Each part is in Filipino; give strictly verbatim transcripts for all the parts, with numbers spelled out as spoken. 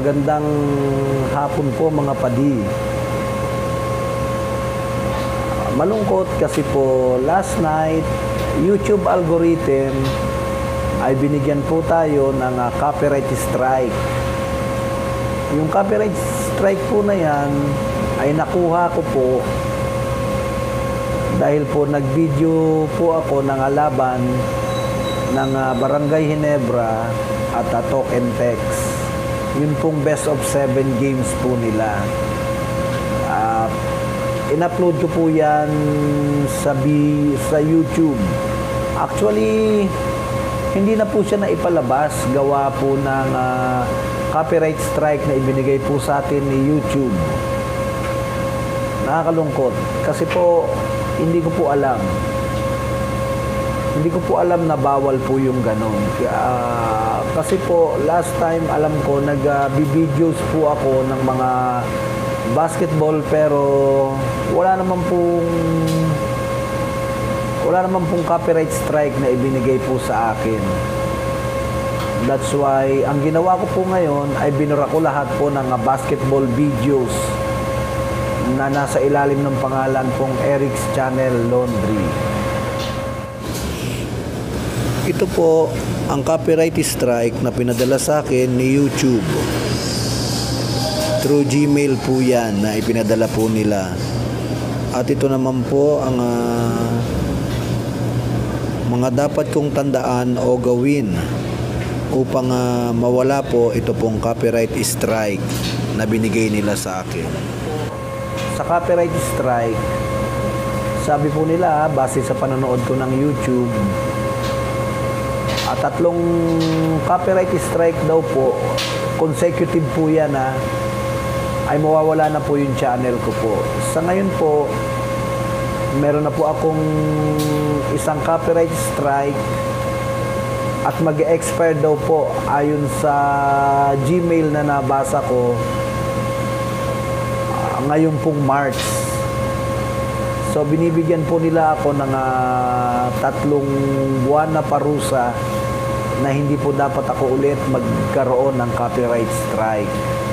magandang hapon po mga padi. Malungkot kasi po last night, YouTube algorithm ay binigyan po tayo ng uh, copyright strike. Yung copyright strike po na yan ay nakuha ko po dahil po nag-video po ako ng alaban ng uh, Barangay Ginebra at uh, Talk and Text. Yun pong best of seven games po nila. Uh, in-upload ko po yan sa, B, sa YouTube. Actually, hindi na po siya na ipalabas. Gawa po ng uh, copyright strike na ibinigay po sa atin ni YouTube. Nakakalungkot. Kasi po, hindi ko po alam. Hindi ko po alam na bawal po yung ganun. Uh, kasi po, last time, alam ko, nag-videos uh, po ako ng mga basketball, pero wala naman pong wala naman pong copyright strike na ibinigay po sa akin. That's why, ang ginawa ko po ngayon ay binura ko lahat po ng uh, basketball videos na nasa ilalim ng pangalan pong Eric's Channel Laundry. Ito po ang copyright strike na pinadala sa akin ni YouTube. Through Gmail po yan na ipinadala po nila. At ito naman po ang uh, mga dapat kong tandaan o gawin upang uh, mawala po ito pong copyright strike na binigay nila sa akin. Sa copyright strike, sabi po nila, base sa panonood ko ng YouTube, at tatlong copyright strike daw po, consecutive po yan ha, ay mawawala na po yung channel ko po. Sa ngayon po, meron na po akong isang copyright strike at mag-expire daw po ayon sa Gmail na nabasa ko uh, ngayon pong March. So, binibigyan po nila ako ng uh, tatlong buwan na parusa na hindi po dapat ako ulit magkaroon ng copyright strike.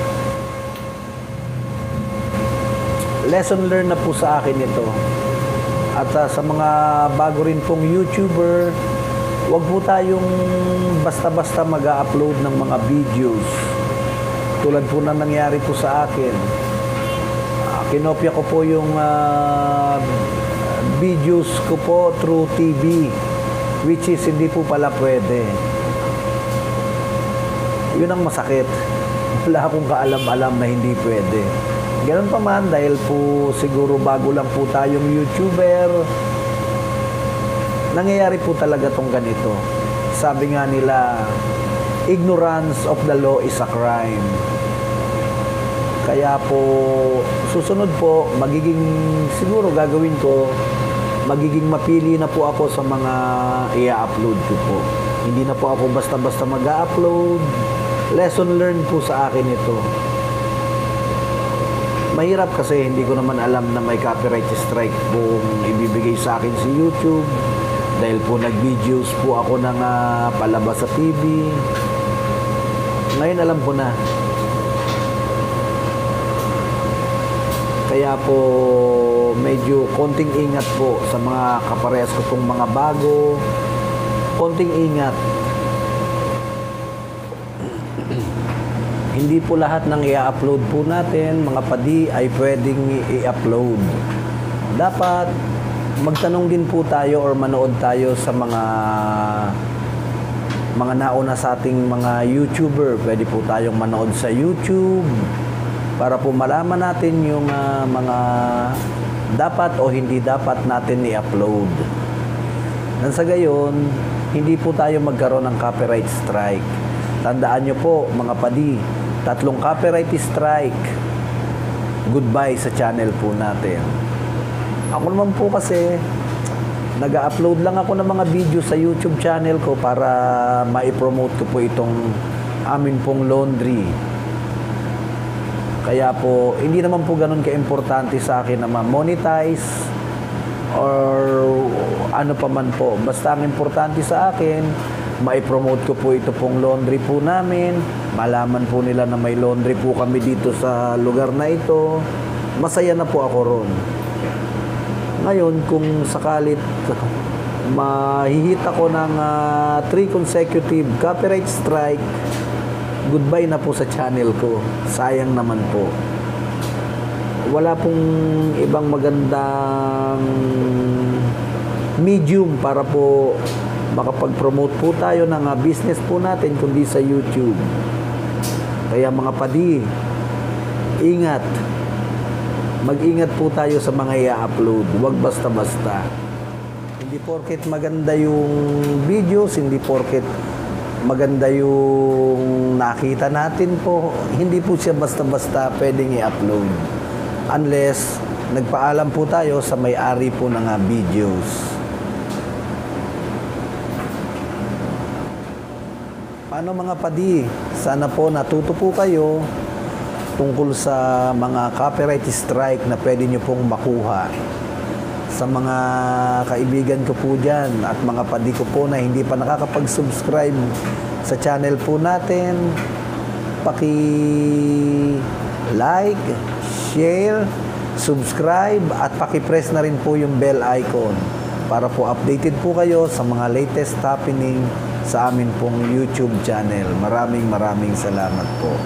Lesson learned na po sa akin ito. At uh, sa mga bago rin pong YouTuber, huwag po tayong basta-basta mag-upload ng mga videos. Tulad po na nangyari po sa akin. Kinopya ko po yung uh, videos ko po through T V, which is hindi po pala pwede. Yun ang masakit. Wala akong kaalam-alam na hindi pwede. Ganun pa man, dahil po siguro bago lang po tayong YouTuber, nangyayari po talaga tong ganito. Sabi nga nila, ignorance of the law is a crime. Kaya po, susunod po, magiging, siguro gagawin ko, magiging mapili na po ako sa mga i-upload ko po. Hindi na po ako basta-basta mag-upload. Lesson learned po sa akin ito. Mahirap kasi hindi ko naman alam na may copyright strike po ibibigay sa akin si YouTube. Dahil po nag-videos po ako ng uh, palabas sa T V. Ngayon alam ko na. Kaya po medyo konting ingat po sa mga kaparehas ko pong mga bago. Konting ingat. Hindi po lahat ng i-upload po natin, mga padi, ay pwedeng i-upload. Dapat magtanong din po tayo or manood tayo sa mga mga nauna sa ating mga YouTuber. Pwede po tayong manood sa YouTube para po malaman natin yung uh, mga dapat o hindi dapat natin i-upload. Nang sa gayon, hindi po tayo magkaroon ng copyright strike. Tandaan nyo po, mga padi, tatlong copyright strike, goodbye sa channel po natin. Ako naman po kasi, nag-upload lang ako ng mga video sa YouTube channel ko para ma-promote ko po itong amin pong laundry. Kaya po, hindi naman po ganun ka-importante sa akin na ma-monetize or ano pa man po. Basta ang importante sa akin, ma-promote ko po ito pong laundry po namin malaman po nila na may laundry po kami dito sa lugar na ito, masaya na po ako ron. Ngayon, kung sakalit mahihita ko ng uh, three consecutive copyright strike, goodbye na po sa channel ko. Sayang naman po. Wala pong ibang magandang medium para po makapag-promote po tayo ng uh, business po natin kundi sa YouTube. Kaya mga padi, ingat. Mag-ingat po tayo sa mga i-upload. Huwag basta-basta. Hindi porket maganda yung videos, hindi porket maganda yung nakita natin po, hindi po siya basta-basta pwedeng i-upload. Unless nagpaalam po tayo sa may-ari po ng uh, videos. Paano mga padi? Sana po natuto po kayo tungkol sa mga copyright strike na pwede nyo pong makuha. Sa mga kaibigan ko po dyan at mga padi ko po na hindi pa nakakapag-subscribe sa channel po natin, paki-like, share, subscribe at paki-press na rin po yung bell icon para po updated po kayo sa mga latest happening sa amin pong YouTube channel. Maraming maraming salamat po.